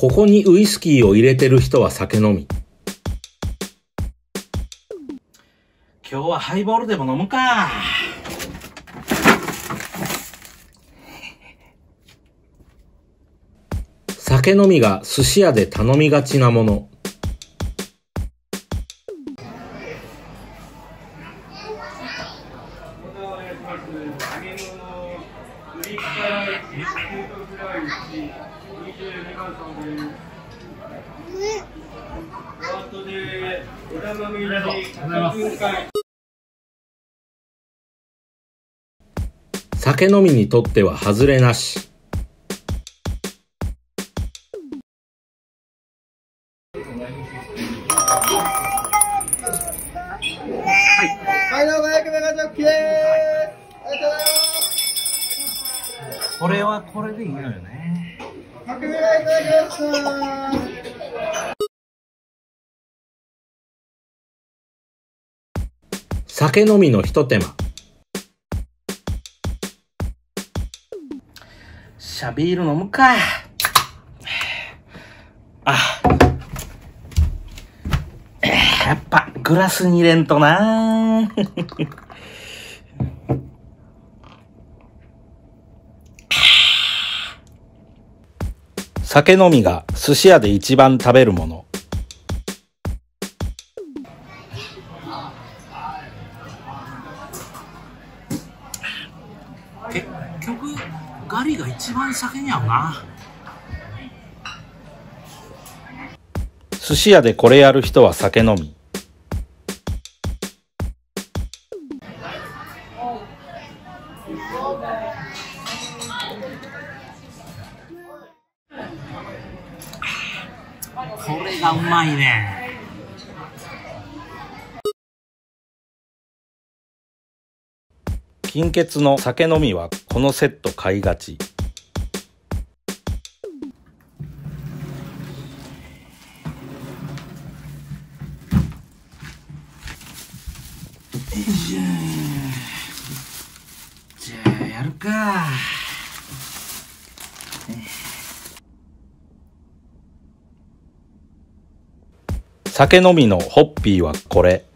ここにウイスキーを入れてる人は酒飲み。 今日はハイボールでも飲むか。 酒飲みが寿司屋で頼みがちなもの。酒飲みにとっては外れなし。 はい、どうも、100メガジョッキです。ありがとうございます。 これはこれでいいのよね。 100メガいただきました。 酒飲みのひと手間。 シャビール飲むか。あ、やっぱグラスに入れんとな。 酒飲みが寿司屋で一番食べるもの。 結局ガリが一番酒に合うな。 寿司屋でこれやる人は酒飲み。 これがうまいね。 金欠の酒飲みはこのセット買いがち。 じゃあやるか。 酒飲みのホッピーはこれ。